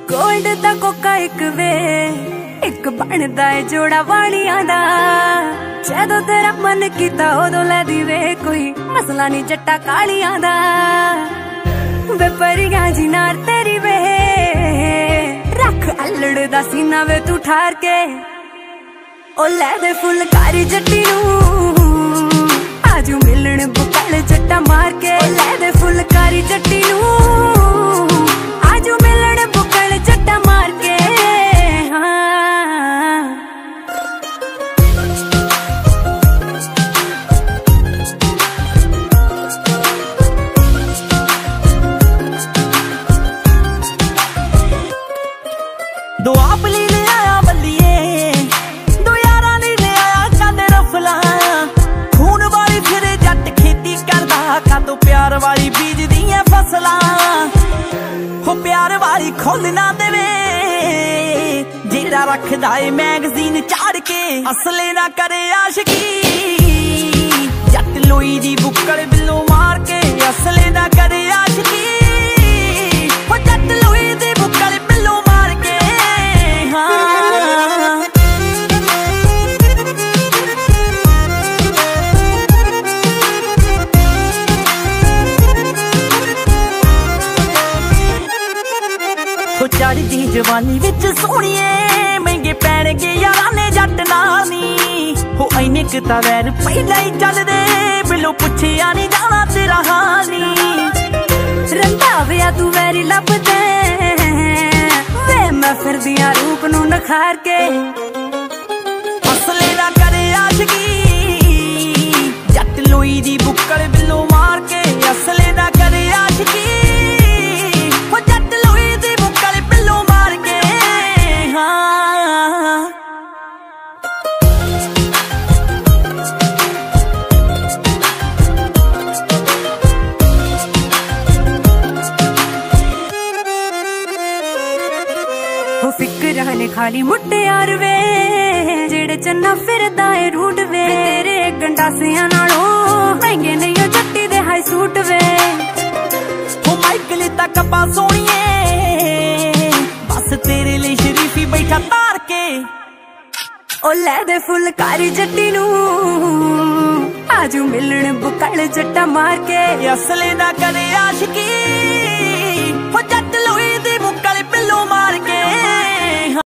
Gold दा Coca एक वे एक बनदा है जोड़ा वालियां दा। जदों तेरा मन कीता उदों लै दी वे कोई मसला नहीं जट्टा कालियां दा। वे परियां जी नाल तेरी वे रख अल्लड़ दा सीना वे तू ठार के। ओ लै दे फुलकारी जट्टी नूं आजू मिलण बुकल जट्टा मार के। ओ लै दे फुलकारी जट्टी नूं आजू मिलण बुकल जट्टा मार के। दो आपली ले आया बल्लिए दो यारा नी ले आया कंद रफला। खून वाली फिरे जट खेती करदा का तो प्यार वाली बीज दियां फसला। हो प्यार वाली खोल ना देवे जेड़ा रखदा है मैगजीन चाड़ के। असले ना करे आशिकी जट लोई दी बुक्कड़ बिल्लो मार के। असले ना करे आशिकी हो जट लोई दी बुक्कड़ बिल्लो मार के। चढ़दी जवानी विच सोहणिए महंगे पैणगे यारां ने जट नाल नी। हो इन्ने क तां वैर पहिलां ही चलदे बिल्लो पुछिया नहीं जाना तेरा हाल नी। रंधा विया तू वैरी लभदे वे मैं फिरदियां रूप नूं नखार के। असले ना करे आशिकी जट लोई दी बुक्कड़ बिल्लो मार के। असले ना करे आशिकी हो जट लोई दी बुक्कड़ बिल्लो मार के। हो फिक्र ने खाली मुट्टे यार वे जेड़े चन्ना फिरदा है रूट वे। तेरे गंडासियां नालों महंगे नहीं हो जट्टी दे हाई सूट वे। हो माइकल तक पा सोनिए बस तेरे लिए शरीफी बैठा तार के। ओ लै दे फुलकारी जट्टी नूं आजू मिलण बुकल जट्टा मार के। असले ना करे आशिकी